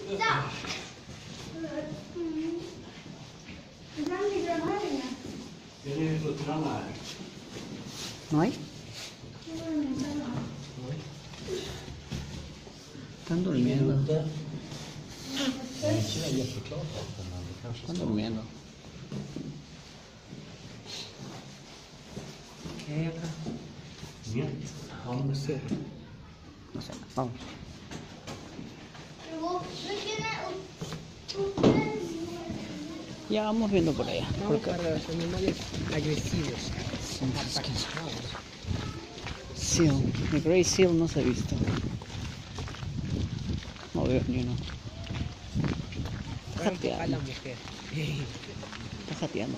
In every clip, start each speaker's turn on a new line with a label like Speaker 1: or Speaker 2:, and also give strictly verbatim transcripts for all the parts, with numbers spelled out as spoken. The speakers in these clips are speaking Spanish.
Speaker 1: ¿No hay? Están durmiendo. Están durmiendo. ¿Qué hay acá? No sé. No sé, vamos. Ya vamos viendo por allá.
Speaker 2: Vamos para los animales agresivos.
Speaker 1: Seal. El Grey Seal no se ha visto. No veo ni uno. Está
Speaker 2: A
Speaker 1: jateando.
Speaker 2: la mujer.
Speaker 1: Está jateando.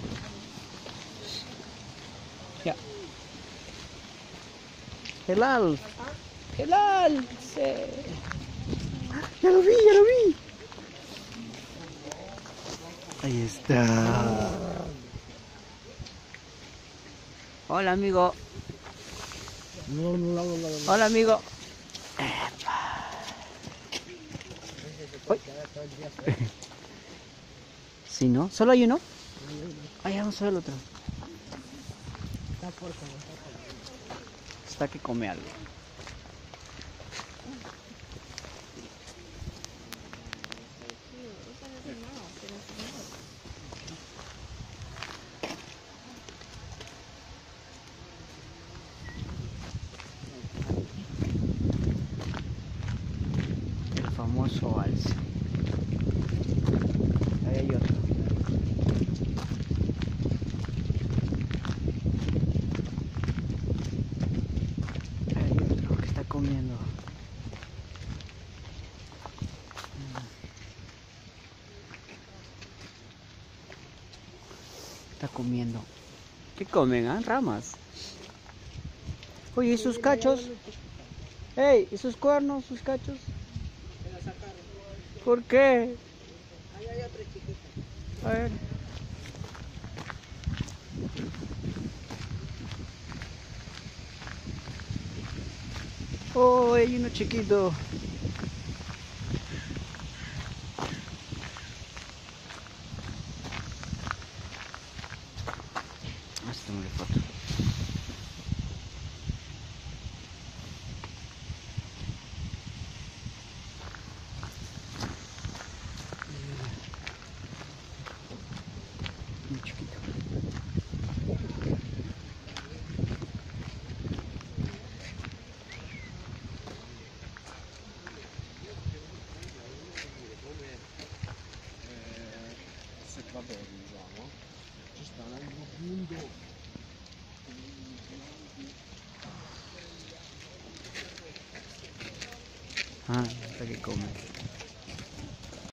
Speaker 1: Ya. Helal. Helal. Sí. Ya lo vi, ya lo vi. Ahí está. Hola, amigo. Hola, amigo. Uy. Sí, ¿no? ¿Solo hay uno? Ay, vamos a ver el otro. Está que come algo. El famoso alce. Ahí hay otro. Ahí hay otro que está comiendo. Está comiendo. ¿Qué comen, ah? Ramas. Oye, ¿y sus cachos? Ey, ¿y sus cuernos, sus cachos?
Speaker 2: Se la sacaron.
Speaker 1: ¿Por qué?
Speaker 2: Ahí hay otra chiquita.
Speaker 1: A ver. Oh, hay uno chiquito. Hasta me foto. Muy chiquito.
Speaker 3: Se va bene, diciamo. Ci sta un profondo.
Speaker 1: Ah, hasta que come.